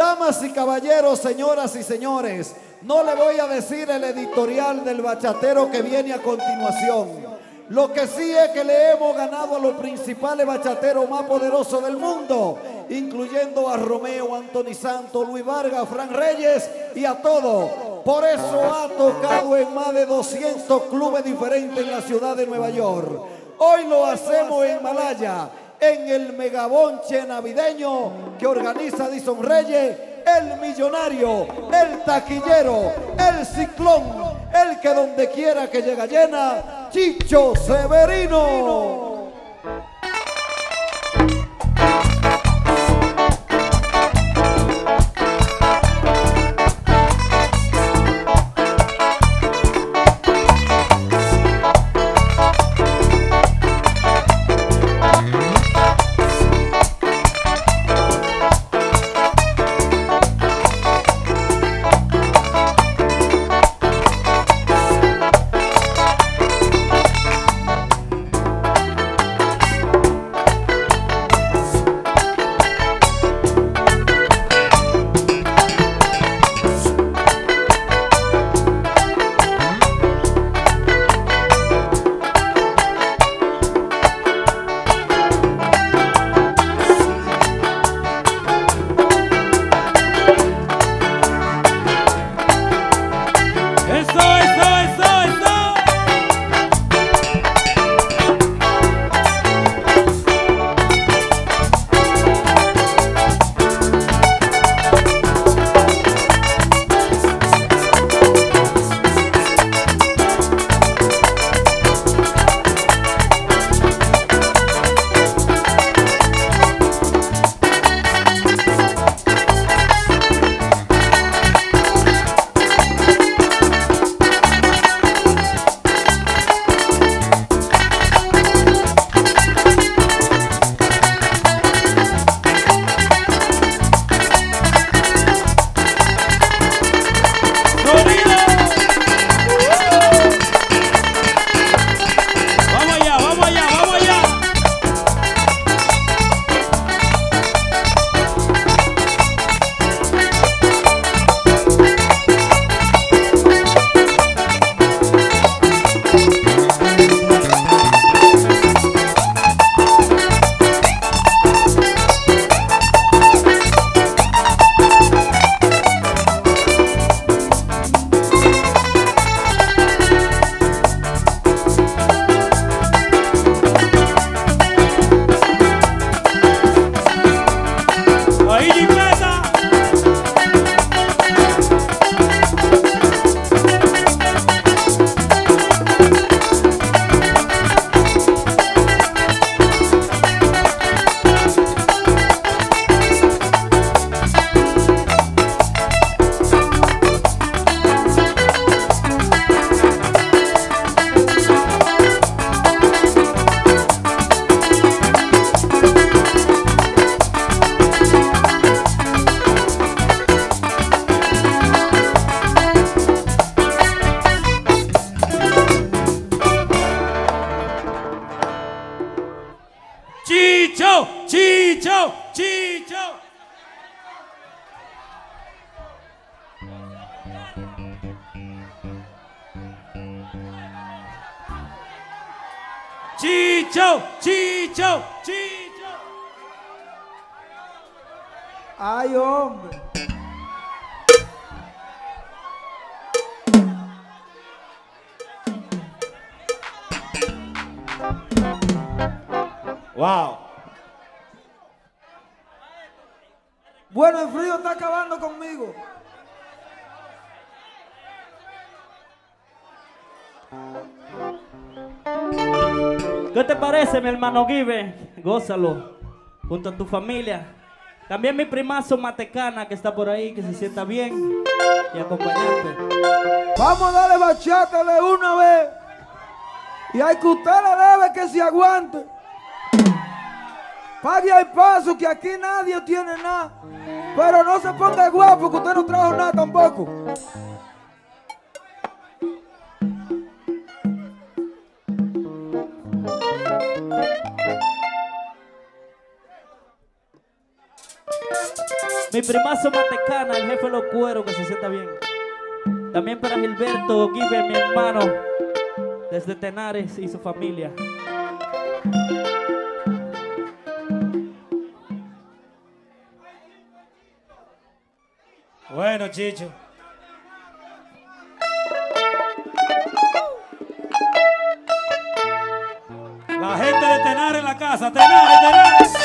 Damas y caballeros, señoras y señores, no le voy a decir el editorial del bachatero que viene a continuación. Lo que sí es que le hemos ganado a los principales bachateros más poderosos del mundo, incluyendo a Romeo, Anthony Santos, Luis Vargas, Fran Reyes y a todos. Por eso ha tocado en más de 200 clubes diferentes en la ciudad de Nueva York. Hoy lo hacemos en Malaya, en el megabonche navideño que organiza Dison Reyes, el millonario, el taquillero, el ciclón, el que donde quiera que llega llena, Chicho Severino. Chicho, Chicho, Chicho. Chicho, Chicho, Chicho. Ay, hombre. Wow. Bueno, el frío está acabando conmigo. ¿Qué te parece, mi hermano Give? Gózalo junto a tu familia. También mi primazo Matecana, que está por ahí, que se sienta bien y acompañarte. Vamos a darle bachátale una vez. Y hay que usted le debe que se aguante. Pague el paso, que aquí nadie tiene nada. Pero no se ponga guapo, que usted no trajo nada tampoco. Mi primazo Matecana, el jefe de los cueros, que se sienta bien. También para Gilberto Guibe, mi hermano, desde Tenares y su familia. Bueno, Chicho. La gente de Tenares en la casa. Tenares, Tenares.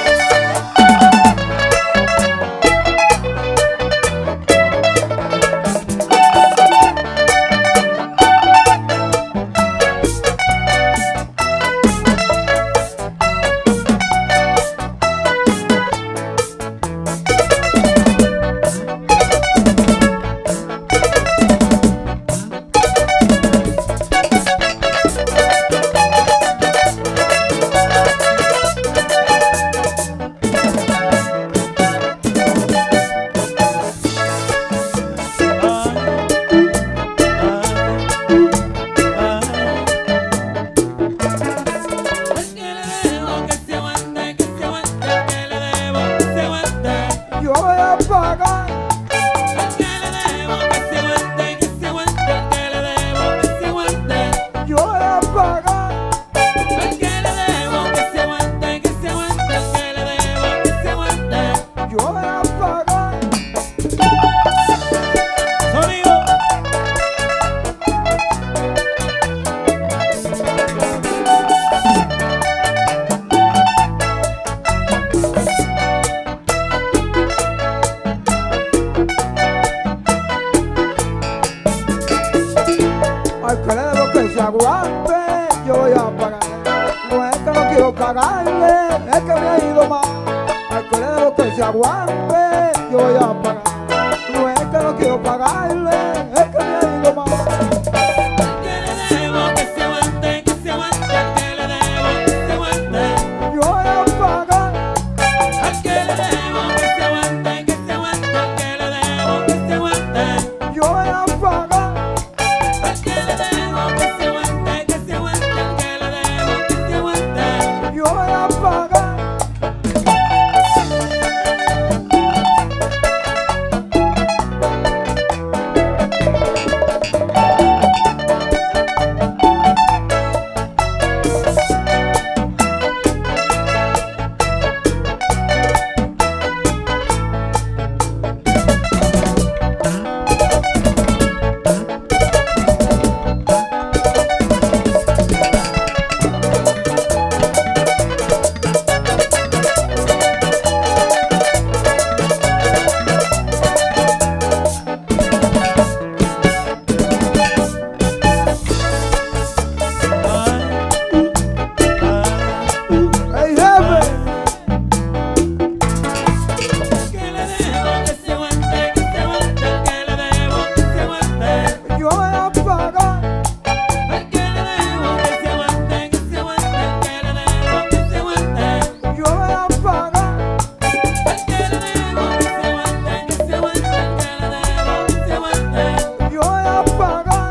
Al que le debo que se aguante, yo voy a pagar. No es que no quiero pagarle, es que me ha ido mal. Al que le debo que se aguante, yo voy a pagar. No es que no quiero pagarle, es que me ha ido mal. Al que le debo que se aguante, que se aguante. Al que le debo que se aguante. Yo voy a pagar. Al que le debo que se aguante, que se aguante. Al que le debo que se aguante. Yo voy a pagar. Al que le debo que se aguante, que se aguante. Al que le debo que se aguante. Yo voy a pagar. ¡Ey, jefe! Que le debo que se aguante, que se aguante. Al que le debo que se aguante. Yo voy a pagar. Al que le debo que se aguante, que se aguante. Al que le debo que se aguante. Yo voy a pagar. Al que le debo que se aguante, que se aguante. Al que le debo que se aguante. Yo voy a pagar.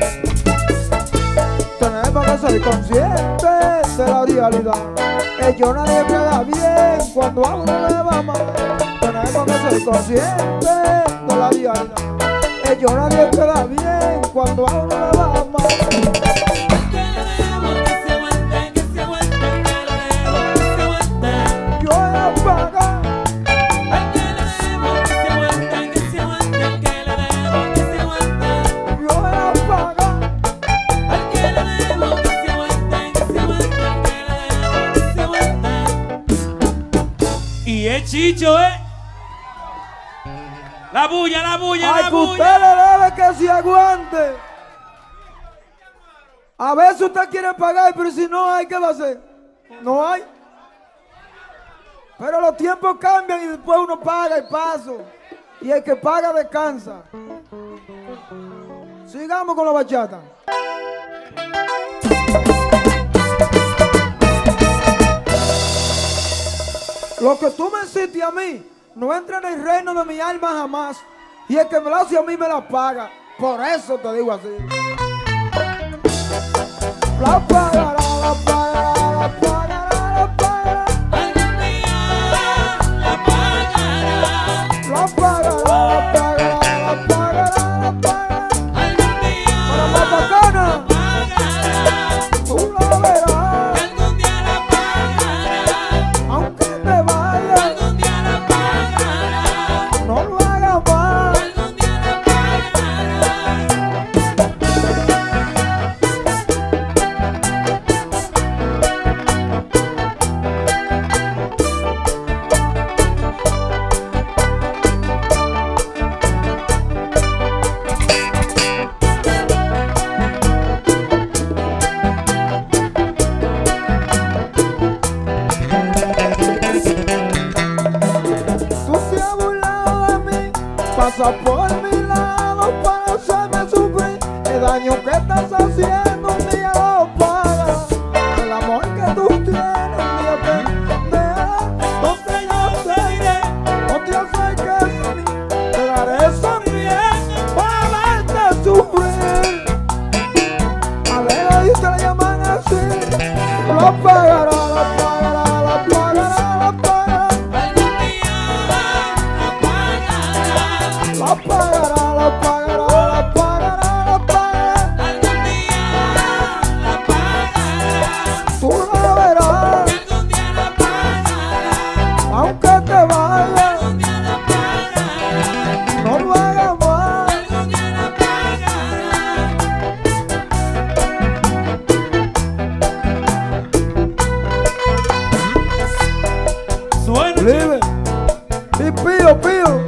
Tenemos que ser conscientes de la realidad. Que yo nadie queda bien cuando a uno le va mal. Tenemos que ser conscientes de la realidad. Que yo nadie queda bien cuando a uno le va mal. Al que le debo que se aguante, que se aguante. Al que le debo que se aguante. Yo voy a pagar. Al que le debo que se aguante, que se aguante. Al que le debo que se aguante. Yo voy a pagar. Al que le debo que se aguante, que se aguante. Al que le debo que se aguante. Y es Chicho, La bulla, la bulla, Ay, la que bulla. usted le debe que se aguante. A veces usted quiere pagar, pero si no hay, ¿qué va a hacer? No hay. Pero los tiempos cambian y después uno paga y paso. Y el que paga descansa. Sigamos con la bachata. Lo que tú me hiciste a mí no entra en el reino de mi alma jamás. Y el que me lo hace a mí me la paga. Por eso te digo así. La pagará, la pagará, la pagará, la pagará. Algún día la pagará. pasa por mi lado para hacerme sufrir. El daño que estás haciendo un día lo pagas. El amor que tú tienes un día te dará. Donde yo te iré, no te acerques a mí. Te daré sonriendo para verte sufrir. Alega y te la llaman así. La pagará, la pagará, la pagará, la pagará. Algún día la pagará. La pagará, la pagará, la pagará, la pagará. Algún día la pagará. Tú la verás, Algún día la pagará. aunque te vayas, Algún día la pagará. no lo hagas más. Algún día la pagará. Suena. Libre y pío, pío.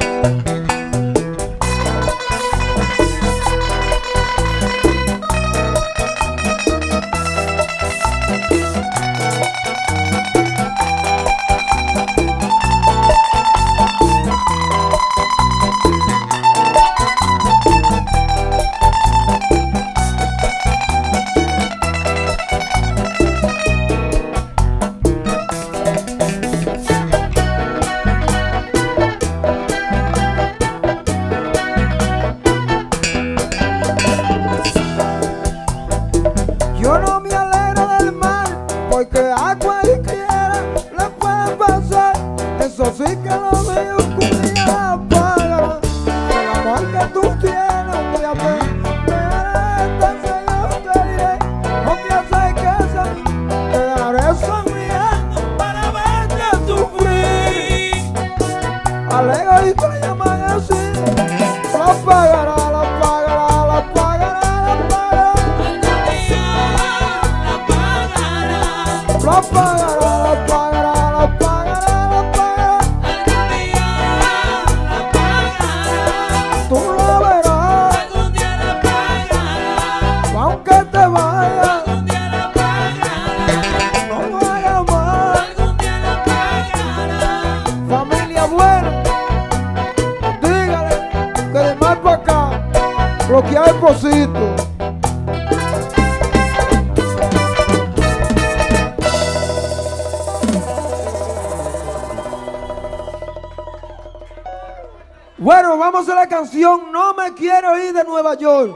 Yo no me alegro del mal, porque a cualquiera le puede pasar. Eso sí que lo veo que un día pagará. El amor que tú tienes un día te dará. Entonces yo te diré, no te acerques a mí. Te daré sonriendo para verte sufrir. Alega y te la llaman así. La pagará, la pagará, la pagará, la pagará. La pagará. La pagará, la pagará, la pagará, la pagará. Algún día la pagará. Tú la verás, Algún día la pagará. aunque te vayas, Algún día la pagará. no lo hagas más. Algún día la pagará. Familia buena, dígale que de más para acá, lo que hay posito. Bueno, vamos a la canción No me quiero ir de Nueva York.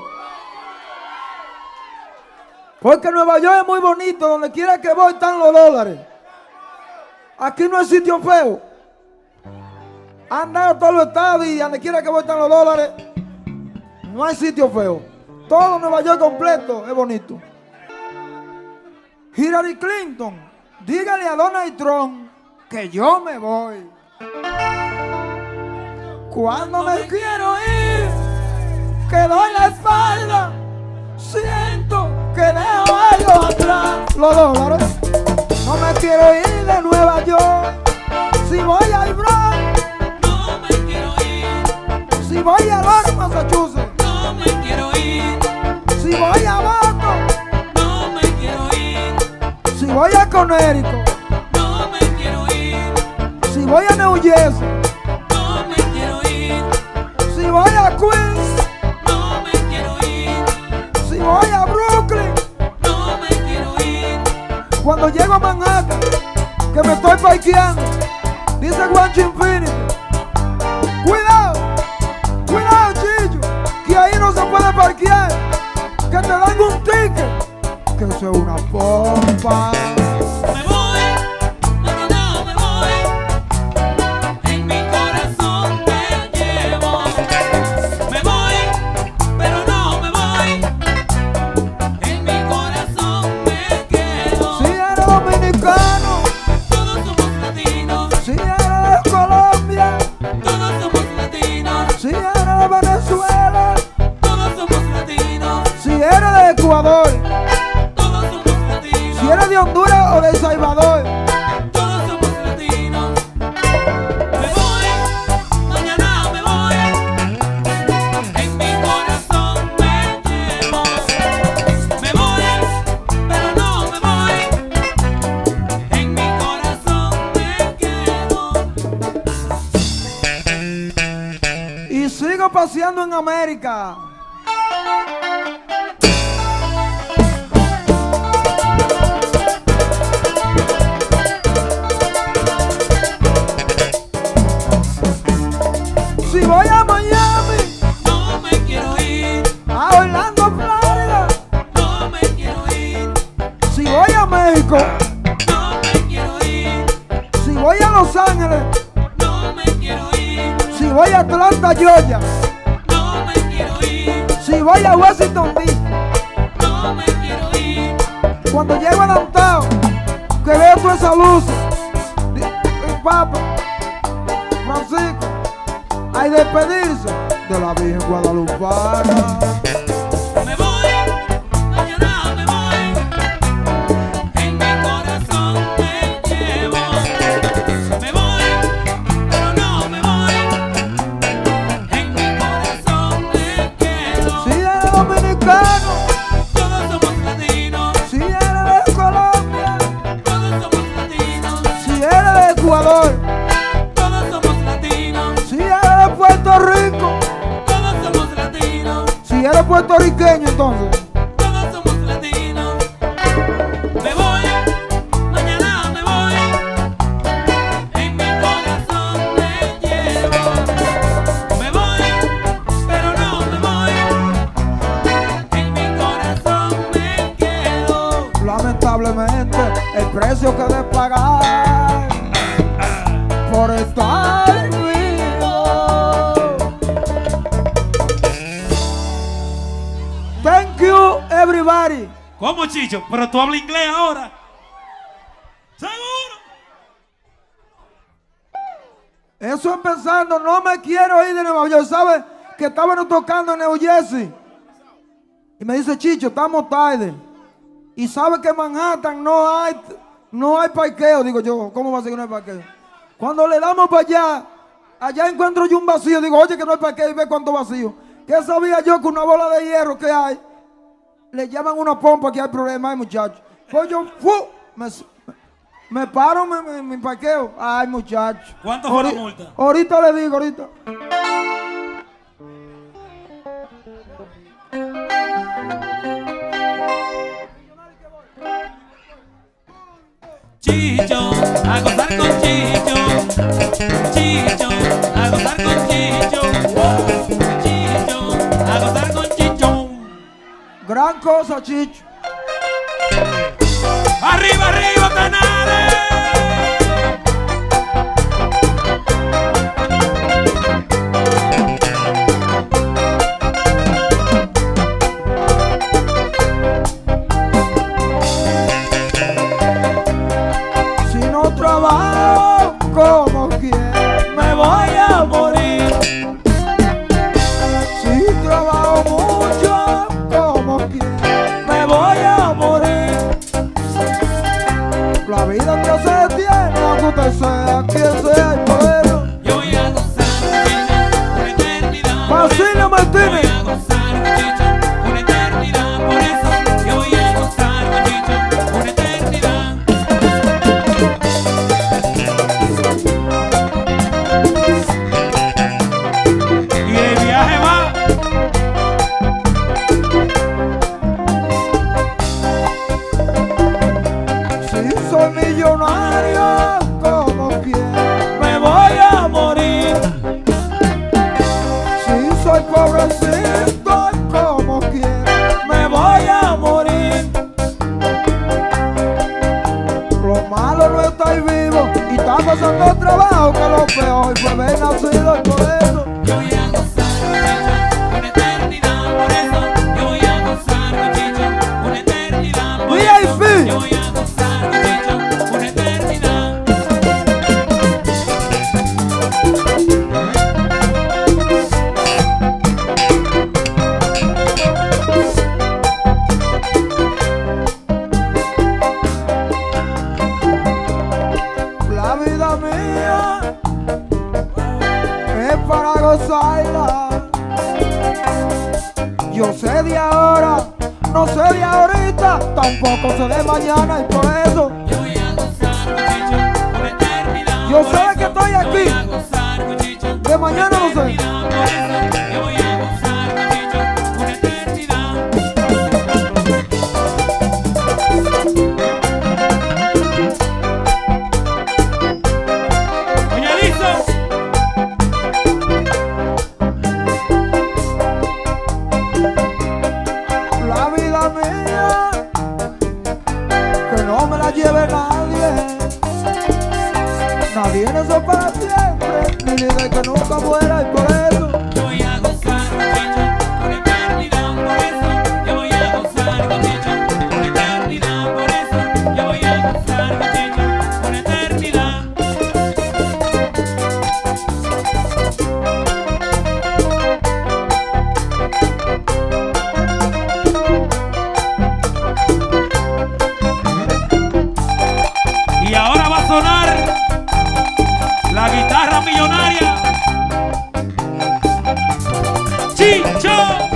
Porque Nueva York es muy bonito, donde quiera que voy están los dólares. Aquí no hay sitio feo. Han dado todos los estados y donde quiera que voy están los dólares. No hay sitio feo. Todo Nueva York completo es bonito. Hillary Clinton, dígale a Donald Trump que yo me voy. Cuando me quiero ir, que doy la espalda, siento que dejo algo atrás. Los dólares. No me quiero ir de Nueva York. Si voy al Bronx, No me quiero ir. si voy a Lawrence, Massachusetts, No me quiero ir. si voy a Boston, No me quiero ir. si voy a Connecticut, No me quiero ir. si voy a New Jersey, No me quiero ir. si voy a Queens, No me quiero ir. si voy a Brooklyn, No me quiero ir. cuando llego a Manhattan, que me estoy parqueando, dice Guancho Infinity, cuidado, cuidado Chicho, que ahí no se puede parquear, que te dan un ticket, que eso es una pompa. Me voy, no me voy. En mi corazón te llevo. Me voy, pero no me voy. En mi corazón me quedo. Si eres dominicano, Todos somos latinos. si eres de Colombia, Todos somos latinos. si eres de Venezuela, Todos somos latinos. si eres de Ecuador, Todos somos latinos. si eres de Honduras Y sigo paseando en América. Si voy a Miami, no me quiero ir, a Orlando, Florida, no me quiero ir, si voy a México, no me quiero ir, si voy a Los Ángeles, no me quiero ir, si voy a Atlanta, Georgia, no me quiero ir, si voy a Washington DC, no me quiero ir, cuando llego a Downtown, que veo toda esa luz, Papa Francisco, hay despedirse de la Virgen Guadalupana. me voy, mañana me voy, en mi corazón te llevo, me voy, pero no me voy, en mi corazón me quedo, Si eres dominicano, todos somos latinos, si eres de Colombia, todos somos latinos, si eres de Ecuador, todos somos latinos, si eres de Puerto Rico, todos somos latinos, si eres puertorriqueño entonces. todos somos latinos, me voy, mañana me voy, en mi corazón te llevo, me voy, pero no me voy, en mi corazón me quedo. Lamentablemente, el precio que de pagar por estar vivo. Thank you, everybody. ¿Cómo, Chicho? Pero tú hablas inglés ahora. ¿Seguro? Eso empezando, no me quiero ir de Nueva York. ¿Sabe que estábamos tocando en New Jersey? Y me dice, Chicho, estamos tarde. Y sabe que en Manhattan no hay parqueo. Digo yo, ¿cómo va a ser que no hay parqueo? Cuando le damos para allá encuentro yo un vacío. Digo, oye, que no hay parqueo y ve cuánto vacío. ¿Qué sabía yo que una bola de hierro que hay? Le llaman una pompa que hay problema, muchachos. Pues yo, me paro mi parqueo. Ay, muchacho. ¿Cuánto fue la multa? Ahorita le digo, ahorita. Chicho, a gozar con Chicho. Chicho, a gozar con Chicho. Chicho, a gozar con Chicho. Gran cosa, Chicho. ¡Arriba, arriba, Canales! Si no trabajo como quiero, me voy a morir. Si trabajo mucho como quiero, me voy a morir. La vida que se tiene, aunque usted sea quien sea el pueblo. Yo voy a gozar, Chicho, por eternidad. Basilio Martínez. Voy a gozar, Chicho, por eternidad. Por eso yo voy a gozar, Chicho, por eternidad. Y el viaje va. Si soy millonario como quiero, me voy a morir. Si soy pobrecito como quiero, me voy a morir. Lo malo no está ahí vivo y está pasando trabajo, que lo peor fue haber nacido y por eso. Yo voy a gozar, Chicho, por eternidad. Por eso yo voy a gozar, Chicho, por eternidad. Por eso VIP. yo voy a gozar, Chicho, por eternidad. La vida mía es para gozarla. Yo sé de ahora, no sé de ahorita, tampoco sé de mañana y por eso Yo voy a gozar, Chicho, por eternidad. yo Por sé eso que estoy yo voy aquí. a gozar, Chicho, De mañana no sé. por eternidad. Por eso Chicho.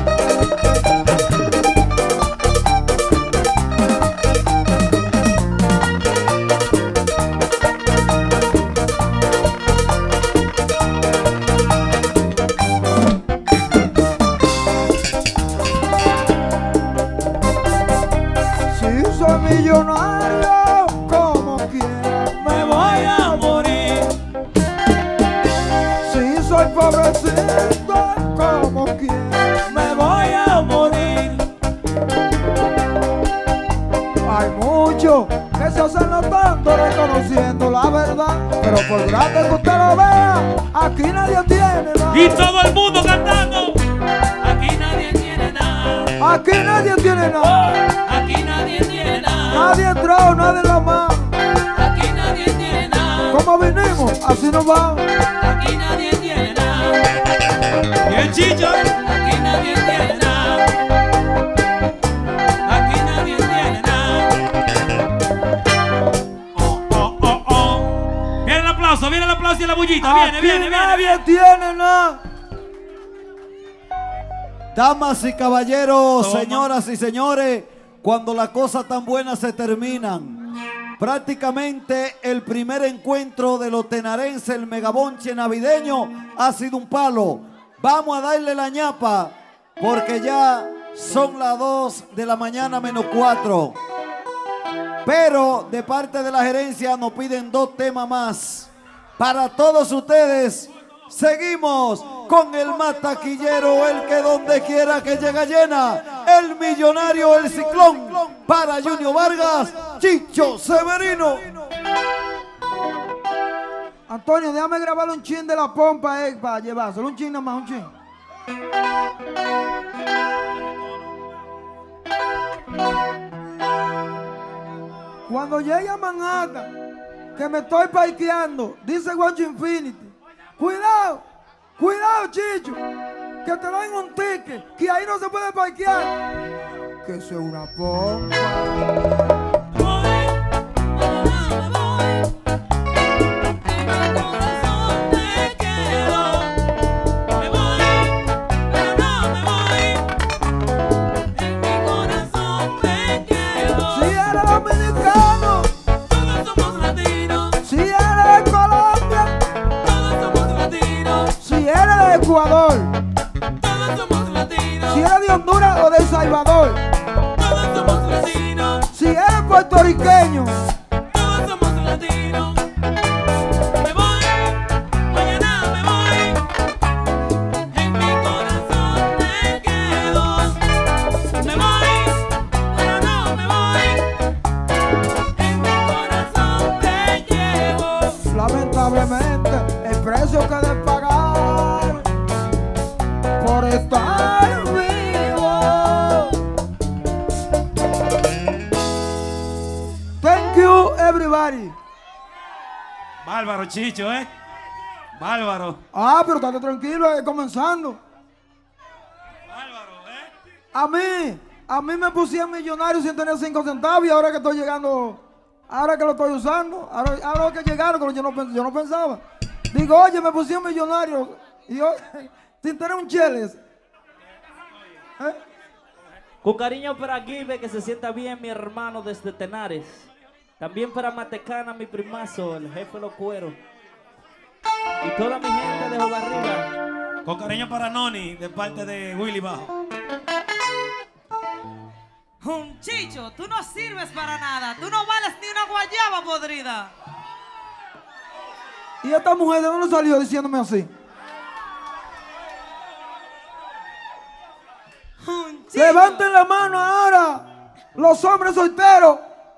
Si soy millonario, como quiera me voy a morir. Si soy pobrecito, como quiera me voy a morir. Hay muchos que se hacen notando reconociendo la verdad, pero por grande que usted lo vea, aquí nadie tiene nada. Y todo el mundo cantando. Aquí nadie tiene nada. Aquí nadie tiene nada. Aquí nadie tiene nada. Nadie entró, nadie la mano. Aquí nadie tiene nada. Como vinimos, así nos vamos. Aquí nadie tiene nada. Bien, Chicho. Aquí nadie tiene nada. Aquí nadie tiene nada. Oh, oh, oh, oh. Viene el aplauso y la bullita. Viene, Aquí viene, nadie viene. tiene nada. Damas y caballeros, Toma. señoras y señores, cuando las cosas tan buenas se terminan, prácticamente el primer encuentro de los tenarenses, el megabonche navideño, ha sido un palo. Vamos a darle la ñapa, porque ya son las 2 de la mañana menos 4. Pero de parte de la gerencia nos piden 2 temas más. Para todos ustedes, seguimos con el más taquillero, el que donde quiera que llega llena, el millonario, el ciclón, para Junior Vargas, Chicho Severino. Antonio, déjame grabarle un chin de la pompa, para llevárselo. Un chin nomás, un chin. Cuando llegue a Manhattan, que me estoy parqueando, dice Guancho Infinity, cuidado, cuidado, Chicho, que te dan un ticket, que ahí no se puede parquear. Que eso es una pompa. Si eres dominicano, si eres de Colombia, si eres de Ecuador, si eres de Honduras o de El Salvador, si eres puertorriqueño, lamentablemente el precio que de pagar por estar vivo. Thank you everybody. Bárbaro, Chicho, Bárbaro. Ah, pero estate tranquilo, comenzando. Bárbaro, A mí me pusieron millonario sin tener 5 centavos y ahora que estoy llegando, ahora que lo estoy usando, ahora que llegaron, pero yo no pensaba. Digo, oye, me pusieron millonario y yo, sin tener un cheles. Con cariño para Guibe, que se sienta bien, mi hermano desde Tenares. También para Matecana, mi primazo, el jefe de los cueros. Y toda mi gente de Joga Arriba. con cariño para Noni, de parte de Willy Bajo. Chicho, tú no sirves para nada. Tú no vales ni una guayaba podrida. Y esta mujer, ¿de dónde salió diciéndome así? Chicho. Levanten la mano ahora, los hombres solteros.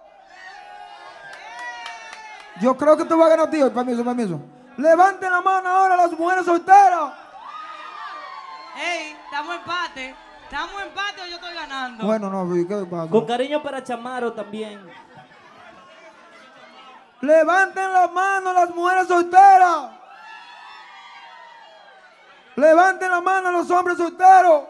Yo creo que te voy a ganar a ti hoy, permiso. Levanten la mano ahora las mujeres solteras. Ey, estamos empate. ¿Estamos empate o yo estoy ganando? Bueno, no, ¿qué pasa? Con cariño para Chamaro también. Levanten la mano las mujeres solteras. Levanten la mano los hombres solteros.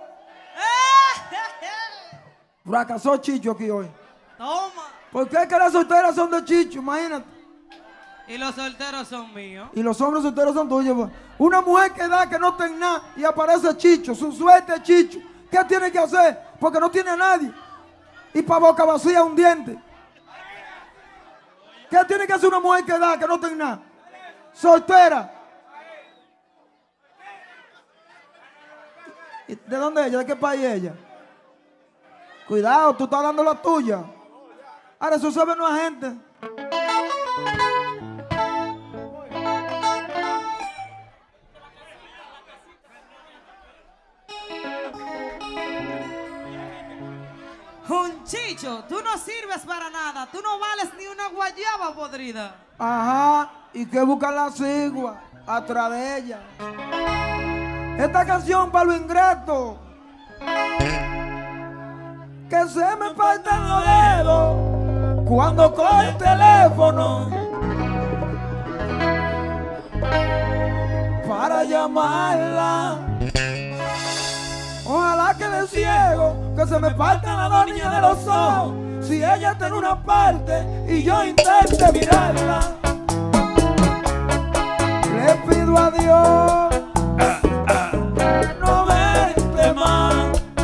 Fracasó Chicho aquí hoy. Toma. ¿Por qué es que las solteras son de Chicho? Imagínate. Y los solteros son míos. Y los hombres solteros son tuyos. Pues. Una mujer que da que no tiene nada y aparece Chicho, su suerte es Chicho. ¿Qué tiene que hacer? Porque no tiene a nadie. Y para boca vacía un diente. ¿Qué tiene que hacer una mujer que da que no tiene nada? Soltera. ¿De dónde es ella? ¿De qué país es ella? Cuidado, tú estás dando la tuya. Ahora eso sabe no es gente. Un Chicho, tú no sirves para nada. Tú no vales ni una guayaba podrida. Ajá, y que buscan la sigua atrás de ella. Esta canción para los ingratos. Que se me faltan los dedos cuando coge el teléfono para llamarla. Ojalá que de ciego, que se me faltan las dos niñas de los ojos. Si ella está en una parte y yo intente mirarla, le pido a Dios no verte más.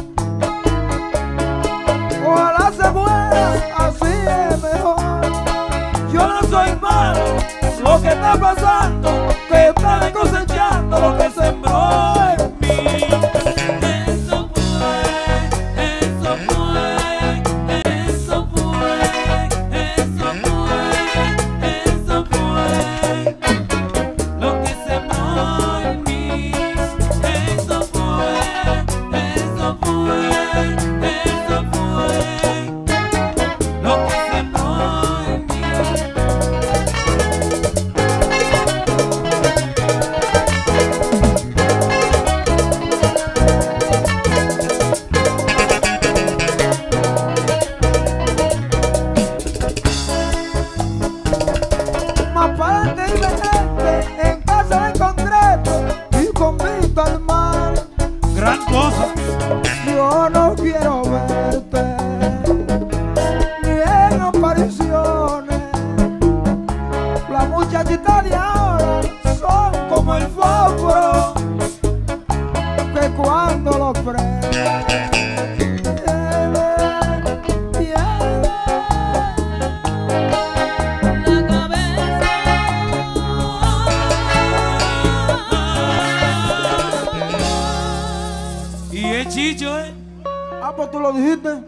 Ojalá se muera, así es mejor. Yo no soy malo, lo que está pasando, que está cosechando lo que sembró en mí. Yo no quiero verte ni en apariciones. Las muchachitas de ahora son como el fósforo que cuando lo prende Chicho, Ah, pues tú lo dijiste.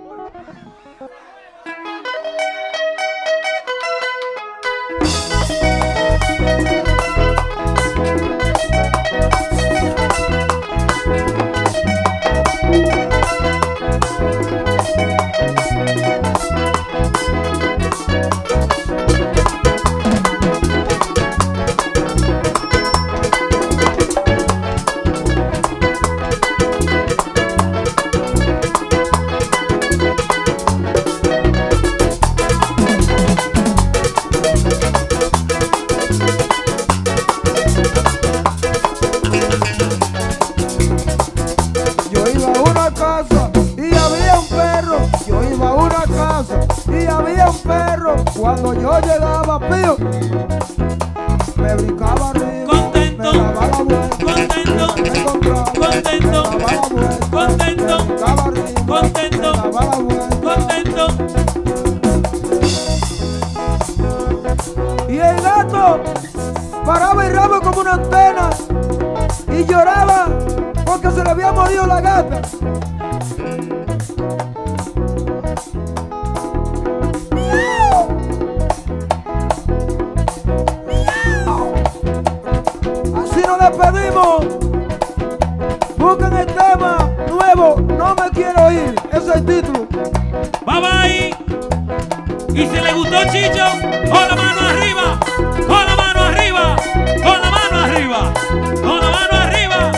Cuando yo llegaba, pío, me brincaba arriba, contento, me daba la vuelta, contento, me encontraba, contento, me daba la vuelta, contento, me brincaba arriba, contento, me daba la vuelta, contento. Y el gato paraba el rabo como una antena y lloraba porque se le había morido la gata. Despedimos. Busquen el tema nuevo, No me quiero ir. Ese es el título. Bye bye. Y si le gustó Chicho, con la mano arriba, con la mano arriba, con la mano arriba, con la mano arriba.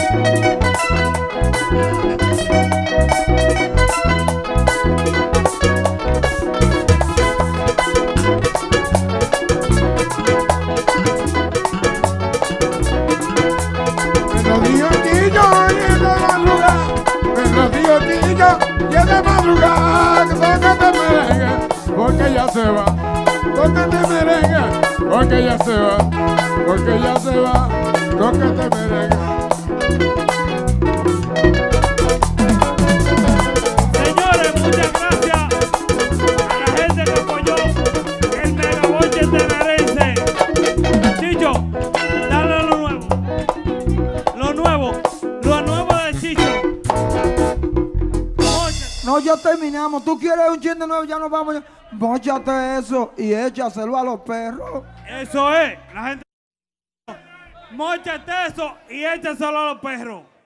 Y es de madrugada, tócate merengue, porque ya se va. Tócate merengue, porque ya se va, porque ya se va, lo que te merengue. Señores, muchas gracias a la gente que apoyó el Megaboche Tenarense. Chicho, dale lo nuevo. Lo nuevo de Chicho. No, ya terminamos. ¿Tú quieres un chin de nuevo? Ya nos vamos. Móchate eso y échaselo a los perros. Eso es, la gente. Móchate eso y échaselo a los perros.